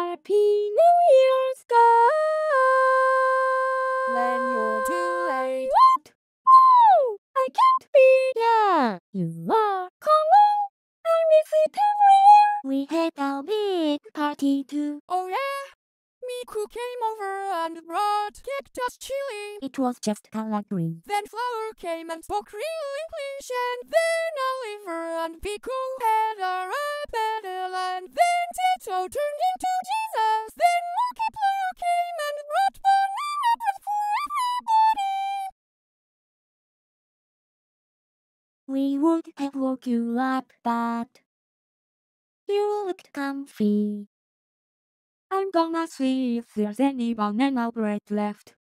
Happy New Year, Sky. When you're too late. What? No, I can't be. Yeah, you are. Come on, I miss it every year. We had a big party too. Oh yeah? Miku came over and brought cactus chili. It was just color green. Then Flower came and spoke real English, and then Oliver and Piku had a rap battle, and then Tito turned into Jesus. Then Markiplier came and brought banana bread for everybody. We would have woke you up, but you looked comfy. I'm gonna see if there's any banana bread left.